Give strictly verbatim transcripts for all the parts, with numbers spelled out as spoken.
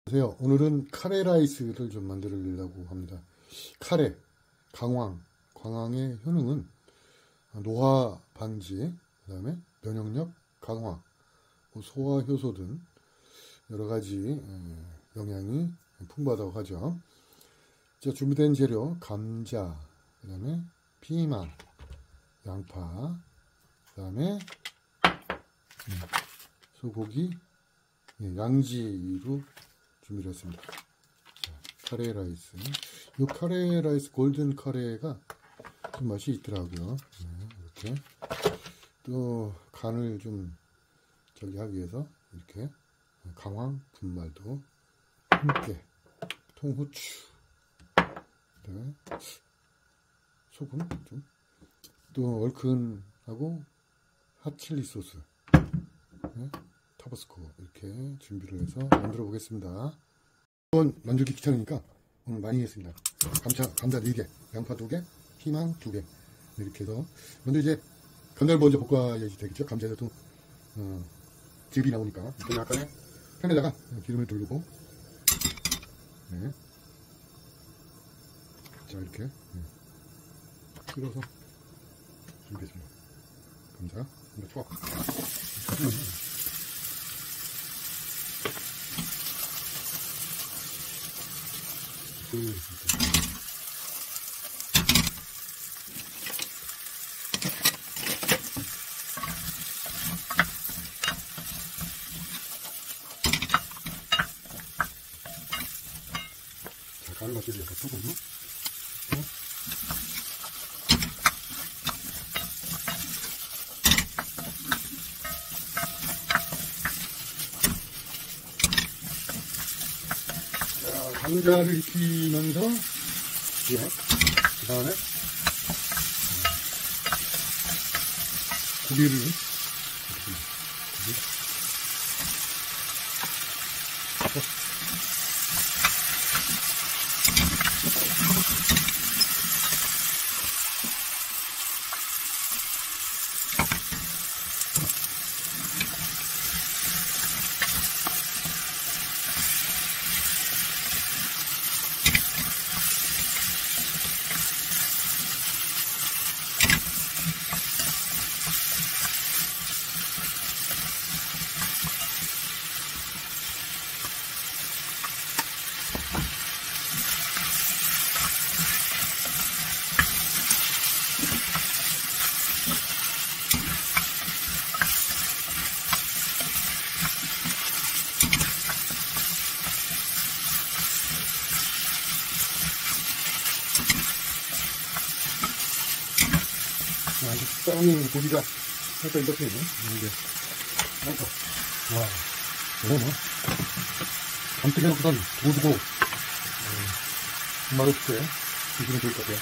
안녕하세요. 오늘은 카레 라이스를 좀 만들려고 합니다. 카레, 강황, 광황의 효능은 노화 방지, 그 다음에 면역력 강화, 소화 효소 등 여러가지 영양이 풍부하다고 하죠. 자, 준비된 재료 감자, 그 다음에 피망, 양파, 그 다음에 소고기, 양지로 준비를 했습니다. 자, 카레 라이스. 이 카레 라이스 골든 카레가 좀 맛이 있더라고요. 네, 이렇게 또 간을 좀 저기 하기 위해서 이렇게 강황 분말도 함께, 통후추, 네, 소금 좀, 또 얼큰하고 핫칠리 소스, 네, 타바스코 이렇게 준비를 해서 만들어 보겠습니다. 이건 만들기 귀찮으니까 오늘 많이 했습니다. 감자, 감자 네 개, 양파 두 개, 피망 두 개 이렇게 해서 먼저 이제 감자를 먼저 볶아야지 되겠죠. 감자에도 어, 즙이 나오니까 약간의 팬에다가 기름을 두르고, 네. 자, 이렇게 네. 끓여서 준비했습니다. 감자, 감자 투하. 그, 자, 간을 맞추기 위해서 소금, 네. 자, 감자를 익히면서, 예, 그 다음에 고기를 쌍 고기가 살짝 이렇게 있네. 이게 살짝. 와, 이거 뭐 잔뜩 해놓고선 두고두고 정말 없게 드시면 좋을 것 같아요.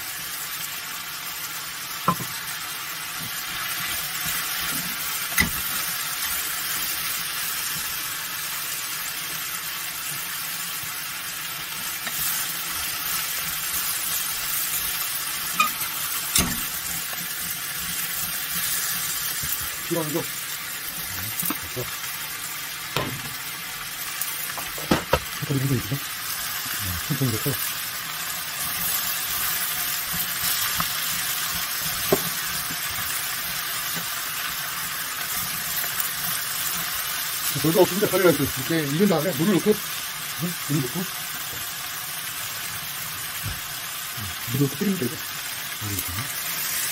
필요한 거. 그렇죠. 색깔이 굉장히 이쁘죠? 천천히 됐어요. 별거 없습니다. 카레 라이스. 이렇게 익은 다음에 물을 넣고, 응? 물을 넣고, 물을 넣고 끓이면 되죠. 이렇게.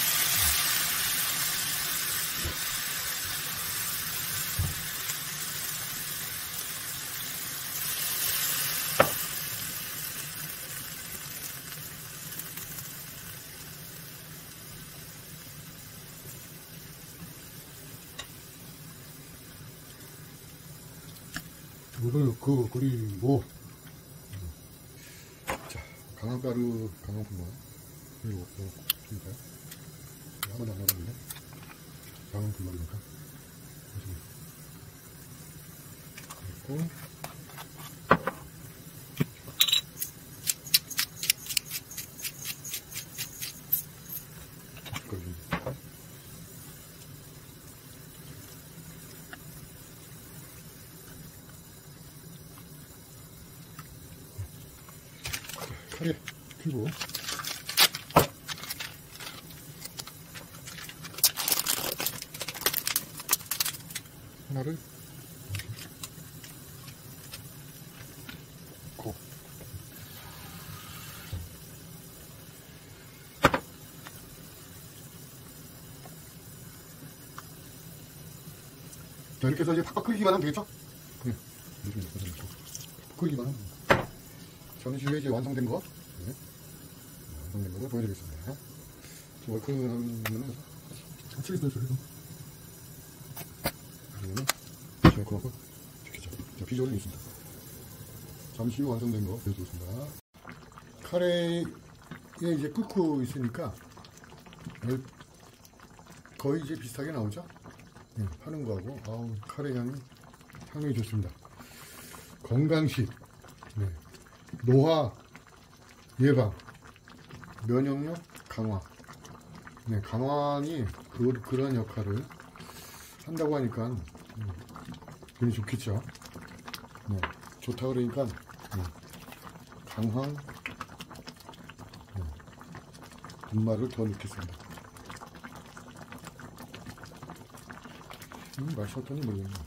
물을 넣고 끓이고, 자, 강황가루, 강황분말 이거 넣어줄까요? 한번 안 나갔는데 강황분말이니까 넣고, 카레 큐브 하나를 고 자, 이렇게 해서 이제 팍팍 끓이기만 하면 되겠죠? 네. 끓이기만 하면 전시회 이제 완성된 거, 네. 완성된 거를 보여드리겠습니다. 지금 얼큰하면은 같이 있어요, 저희도. 그러면은 얼큰하고 좋겠죠. 자, 비주얼은 있습니다. 잠시 후 완성된 거 보여드리겠습니다. 카레에 이제 끓고 있으니까 거의 이제 비슷하게 나오죠? 네, 파는 거하고, 아우, 카레 향이 향이 좋습니다. 건강식, 네. 노화 예방, 면역력 강화, 네, 강화이 그, 그런 역할을 한다고 하니까 음, 굉장히 좋겠죠. 네, 좋다 그러니까 네, 강황 네, 분말을 더 넣겠습니다. 음, 맛이 어떤지 모르겠네요.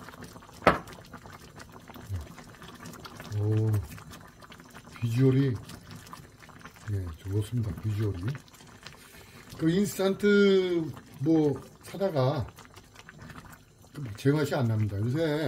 네. 오, 비주얼이 네, 좋습니다. 비주얼이. 그 인스턴트 뭐 사다가 제 맛이 안 납니다. 요새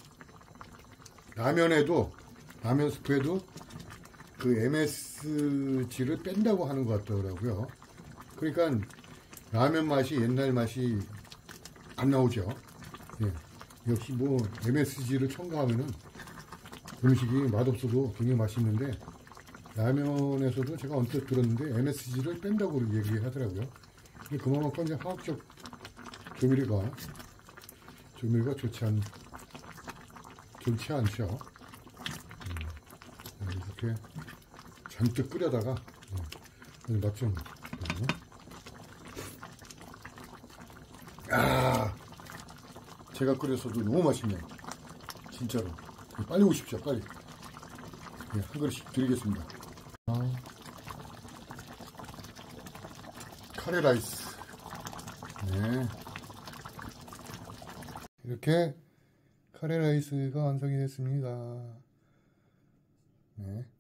라면에도 라면 스프에도 그 엠에스지를 뺀다고 하는 것 같더라고요. 그러니까 라면 맛이 옛날 맛이 안 나오죠. 예. 역시 뭐 엠에스지를 첨가하면은 음식이 맛없어도 굉장히 맛있는데, 라면에서도 제가 언뜻 들었는데 엠에스지를 뺀다고 얘기하더라고요. 근데 그만큼 이제 화학적 조미료가 조미료가 좋지 않 좋지 않죠. 음, 이렇게 잔뜩 끓여다가 음, 맛 좀. 아, 제가 끓여서도 너무 맛있네요. 진짜로. 빨리 오십시오, 빨리. 네, 한 그릇씩 드리겠습니다. 아, 카레 라이스. 네. 이렇게 카레 라이스가 완성이 됐습니다. 네.